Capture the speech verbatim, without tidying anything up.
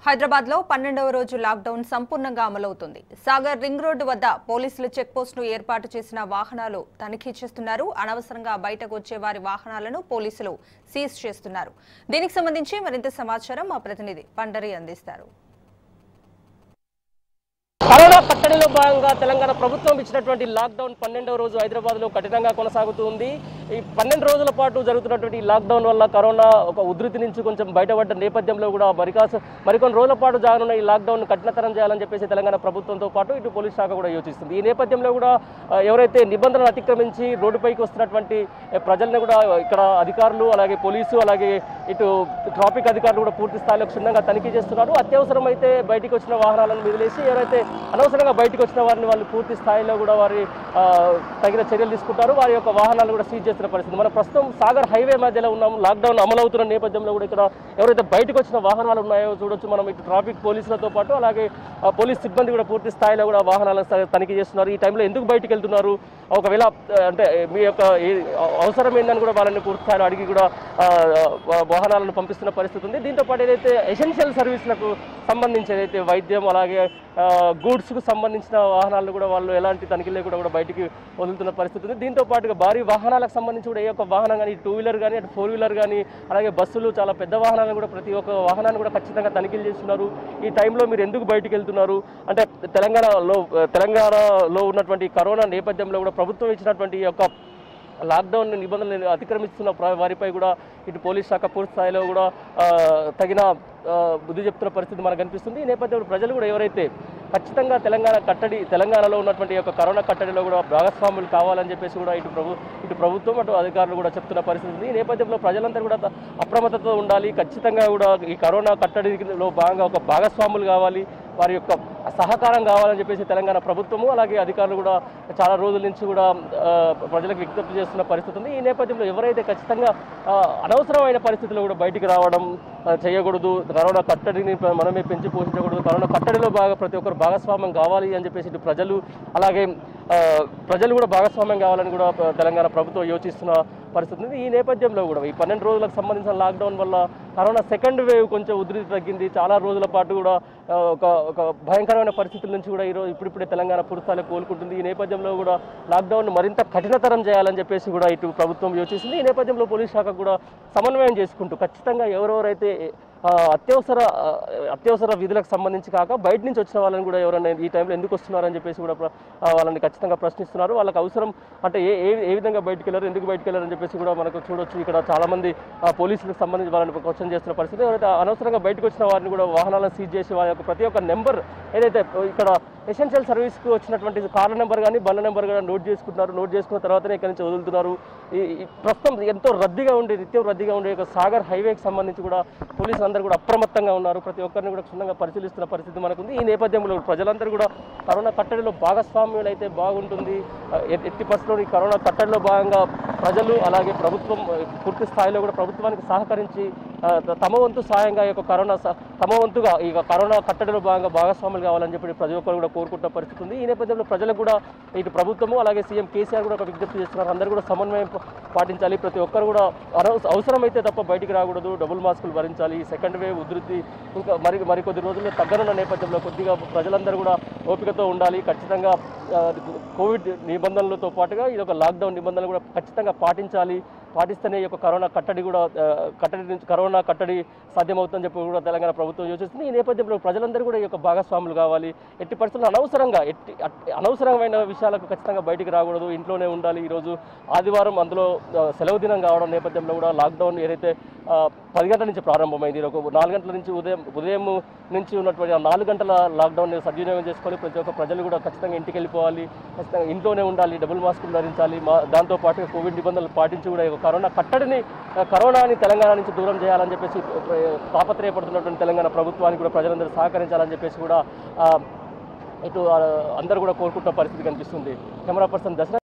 హైదరాబాద్ లో పన్నెండవ రోజు లాక్డౌన్ సంపూర్ణంగా అమలవుతుంది. సాగర్ రింగ్ రోడ్డు వద్ద పోలీసులు చెక్ పోస్ట్ ను ఏర్పాటు చేసిన వాహనాలు తనిఖీ చేస్తున్నారు. అనవసరంగా బయటకు వచ్చే వారి వాహనాలను పోలీసులు సీజ్ చేస్తున్నారు. దీనికి సంబంధించి మరింత సమాచారం మా ప్రతినిధి పండరి అందిస్తారు. కరోనా కట్టడిలో భాగంగా తెలంగాణ ప్రభుత్వం ఇచ్చినటువంటి లాక్డౌన్ పన్నెండవ రోజు హైదరాబాద్ లో కఠినంగా కొనసాగుతుంది. ఈ పన్నెండు రోజుల పాటు జరుగుతున్నటువంటి లాక్డౌన్ వల్ల కరోనా ఒక ఉధృతి నుంచి కొంచెం బయటపడ్డ నేపథ్యంలో కూడా మరికాస మరికొన్ని రోజుల పాటు జరగనున్న ఈ లాక్డౌన్ కఠినతరం చేయాలని చెప్పేసి తెలంగాణ ప్రభుత్వంతో పాటు ఇటు పోలీస్ శాఖ కూడా యోచిస్తుంది. ఈ నేపథ్యంలో కూడా ఎవరైతే నిబంధనలు అతిక్రమించి రోడ్డుపైకి వస్తున్నటువంటి ప్రజల్ని కూడా ఇక్కడ అధికారులు అలాగే పోలీసు అలాగే ఇటు ట్రాఫిక్ అధికారులు కూడా పూర్తి స్థాయిలో క్షుణ్ణంగా తనిఖీ చేస్తున్నారు. అత్యవసరమైతే బయటికి వచ్చిన వాహనాలను మిదిలేసి ఎవరైతే అనవసరంగా బయటకు వచ్చిన వారిని వాళ్ళు పూర్తి స్థాయిలో కూడా వారి తగిన చర్యలు తీసుకుంటారు. వారి యొక్క వాహనాలు కూడా సీజ్ చేస్తున్న పరిస్థితి. మనం ప్రస్తుతం సాగర్ హైవే మధ్యలో ఉన్నాము. లాక్డౌన్ అమలవుతున్న నేపథ్యంలో కూడా ఇక్కడ ఎవరైతే బయటకు వచ్చిన వాహనాలు ఉన్నాయో చూడొచ్చు. మనం ఇటు ట్రాఫిక్ పోలీసులతో పాటు అలాగే పోలీస్ సిబ్బంది కూడా పూర్తి స్థాయిలో కూడా వాహనాలను తనిఖీ చేస్తున్నారు. ఈ టైంలో ఎందుకు బయటకు వెళ్తున్నారు, ఒకవేళ అంటే మీ యొక్క అవసరం ఏందని కూడా వాళ్ళని పూర్తి స్థాయిలో అడిగి కూడా వాహనాలను పంపిస్తున్న పరిస్థితి ఉంది. దీంతో పాటు ఏదైతే ఎసెన్షియల్ సర్వీసులకు సంబంధించి ఏదైతే వైద్యం అలాగే గూడ్స్కు సంబంధించిన వాహనాలను కూడా వాళ్ళు ఎలాంటి తనిఖీలు లేకుండా కూడా బయటికి వదులుతున్న పరిస్థితి ఉంది. దీంతో పాటుగా భారీ వాహనాలకు సంబంధించి కూడా ఏ ఒక్క వాహనం కానీ టూ వీలర్ కానీ అటు ఫోర్ వీలర్ కానీ అలాగే బస్సులు చాలా పెద్ద వాహనాలను కూడా ప్రతి ఒక్క వాహనాన్ని కూడా ఖచ్చితంగా తనిఖీలు చేస్తున్నారు. ఈ టైంలో మీరు ఎందుకు బయటికి వెళ్తున్నారు అంటే తెలంగాణలో తెలంగాణలో ఉన్నటువంటి కరోనా నేపథ్యంలో కూడా ప్రభుత్వం ఇచ్చినటువంటి ఈ యొక్క లాక్డౌన్ నిబంధనలు అతిక్రమిస్తున్న వారిపై కూడా ఇటు పోలీస్ శాఖ పూర్తి స్థాయిలో కూడా తగిన బుద్ధి చెప్తున్న పరిస్థితి మనకు కనిపిస్తుంది. ఈ నేపథ్యంలో ప్రజలు కూడా ఎవరైతే ఖచ్చితంగా తెలంగాణ కట్టడి తెలంగాణలో ఉన్నటువంటి యొక్క కరోనా కట్టడిలో కూడా భాగస్వాములు కావాలని చెప్పేసి కూడా ఇటు ప్రభు ఇటు ప్రభుత్వం అటు అధికారులు కూడా చెప్తున్న పరిస్థితి ఉంది. ఈ నేపథ్యంలో ప్రజలందరూ కూడా అప్రమత్తతో ఉండాలి. ఖచ్చితంగా కూడా ఈ కరోనా కట్టడిలో భాగంగా ఒక భాగస్వాములు కావాలి, వారి యొక్క సహకారం కావాలని చెప్పేసి తెలంగాణ ప్రభుత్వము అలాగే అధికారులు కూడా చాలా రోజుల నుంచి కూడా ప్రజలకు విజ్ఞప్తి చేస్తున్న పరిస్థితి ఉంది. ఈ నేపథ్యంలో ఎవరైతే ఖచ్చితంగా అనవసరమైన పరిస్థితుల్లో కూడా బయటికి రావడం చేయకూడదు, కరోనా కట్టడిని మనమే పెంచి పోషించకూడదు, కరోనా కట్టడిలో బాగా ప్రతి ఒక్కరు భాగస్వామ్యం కావాలి అని చెప్పేసి ఇటు ప్రజలు అలాగే ప్రజలు కూడా భాగస్వామ్యం కావాలని కూడా తెలంగాణ ప్రభుత్వం యోచిస్తున్న పరిస్థితి ఉంది. ఈ నేపథ్యంలో కూడా ఈ పన్నెండు రోజులకు సంబంధించిన లాక్డౌన్ వల్ల కరోనా సెకండ్ వేవ్ కొంచెం ఉధృతి తగ్గింది. చాలా రోజుల పాటు కూడా ఒక ఒక భయంకరమైన పరిస్థితుల నుంచి కూడా ఈరోజు ఇప్పుడిప్పుడే తెలంగాణ పూర్తిస్థాయిలో కోలుకుంటుంది. ఈ నేపథ్యంలో కూడా లాక్డౌన్ మరింత కఠినతరం చేయాలని చెప్పేసి కూడా ఇటు ప్రభుత్వం యోచిస్తుంది. ఈ నేపథ్యంలో పోలీస్ శాఖ కూడా సమన్వయం చేసుకుంటూ ఖచ్చితంగా ఎవరెవరైతే అత్యవసర అత్యవసర విధులకు సంబంధించి కాక బయట నుంచి వచ్చిన వాళ్ళని కూడా ఎవరైనా ఈ టైంలో ఎందుకు వస్తున్నారని చెప్పేసి కూడా వాళ్ళని ఖచ్చితంగా ప్రశ్నిస్తున్నారు. వాళ్ళకి అవసరం అంటే ఏ ఏ విధంగా బయటకు వెళ్ళారు, ఎందుకు బయటకు వెళ్ళారని చెప్పేసి కూడా మనకు చూడొచ్చు. ఇక్కడ చాలామంది పోలీసులకు సంబంధించి వాళ్ళని క్వశ్చన్ చేస్తున్న పరిస్థితి. ఎవరైతే అనవసరంగా బయటకు వచ్చిన వారిని కూడా వాహనాలను సీజ్ చేసి వారి యొక్క ప్రతి ఒక్క నెంబర్ ఏదైతే ఇక్కడ ఎసెన్షియల్ సర్వీస్కి వచ్చినటువంటి కార్ల నెంబర్ కానీ బండ్ల నెంబర్ కానీ నోట్ చేసుకుంటున్నారు. నోట్ చేసుకున్న తర్వాతనే ఇక్కడి నుంచి వదులుతున్నారు. ఈ ప్రస్తుతం ఎంతో రద్దీగా ఉండే నిత్యం రద్దీగా ఉండే ఒక సాగర్ హైవేకి సంబంధించి కూడా పోలీసులు అందరూ కూడా అప్రమత్తంగా ఉన్నారు. ప్రతి ఒక్కరిని కూడా క్షుణ్ణంగా పరిశీలిస్తున్న పరిస్థితి మనకుంది. ఈ నేపథ్యంలో ప్రజలందరూ కూడా కరోనా కట్టడిలో భాగస్వామ్యులు అయితే బాగుంటుంది. ఎట్టి పరిస్థితుల్లో ఈ కరోనా కట్టడిలో భాగంగా ప్రజలు అలాగే ప్రభుత్వం పూర్తి స్థాయిలో కూడా ప్రభుత్వానికి సహకరించి తమ వంతు సాయంగా ఈ యొక్క కరోనా తమ వంతుగా ఈ కరోనా కట్టడిలో భాగంగా భాగస్వాములు కావాలని చెప్పి ప్రతి ఒక్కరు కూడా కోరుకుంటున్న పరిస్థితి ఉంది. ఈ నేపథ్యంలో ప్రజలకు కూడా ఇటు ప్రభుత్వము అలాగే సీఎం కేసీఆర్ కూడా ఒక విజ్ఞప్తి చేస్తున్నారు. అందరూ కూడా సమన్వయం పాటించాలి. ప్రతి ఒక్కరు కూడా అవసరమైతే తప్ప బయటికి రాకూడదు, డబుల్ మాస్కులు భరించాలి. సెకండ్ వేవ్ ఉధృతి ఇంకా మరి మరికొద్ది రోజుల్లో తగ్గనున్న నేపథ్యంలో కొద్దిగా ప్రజలందరూ కూడా ఓపికతో ఉండాలి. ఖచ్చితంగా కోవిడ్ నిబంధనలతో పాటుగా ఇది ఒక లాక్డౌన్ నిబంధనలు కూడా ఖచ్చితంగా పాటించాలి. పాటిస్తేనే ఈ యొక్క కరోనా కట్టడి కూడా కట్టడి నుంచి కరోనా కట్టడి సాధ్యమవుతుందని చెప్పి కూడా తెలంగాణ ప్రభుత్వం యోచిస్తుంది. ఈ నేపథ్యంలో ప్రజలందరూ కూడా ఈ యొక్క భాగస్వాములు కావాలి. ఎట్టి పరిస్థితుల్లో అనవసరంగా ఎట్టి అనవసరమైన విషయాలకు ఖచ్చితంగా బయటికి రాకూడదు, ఇంట్లోనే ఉండాలి. ఈరోజు ఆదివారం అందులో సెలవు దినం కావడం నేపథ్యంలో కూడా లాక్డౌన్ ఏదైతే పది గంటల నుంచి ప్రారంభమైంది, ఒక నాలుగు గంటల నుంచి ఉదయం ఉదయం నుంచి ఉన్నటువంటి నాలుగు గంటల లాక్డౌన్ సద్వినియోగం చేసుకొని ప్రతి ఒక్క ప్రజలు కూడా ఖచ్చితంగా ఇంటికి వెళ్ళిపోవాలి, ఖచ్చితంగా ఇంట్లోనే ఉండాలి, డబుల్ మాస్కులు ధరించాలి. మా దాంతోపాటు కోవిడ్ నిబంధనలు పాటించి కూడా కరోనా కట్టడిని కరోనాని తెలంగాణ నుంచి దూరం చేయాలని చెప్పేసి తాపత్రయపడుతున్నటువంటి తెలంగాణ ప్రభుత్వానికి కూడా ప్రజలందరూ సహకరించాలని చెప్పేసి కూడా ఇటు అందరూ కూడా కోరుకుంటున్న పరిస్థితి కనిపిస్తుంది. Camera person Dasara.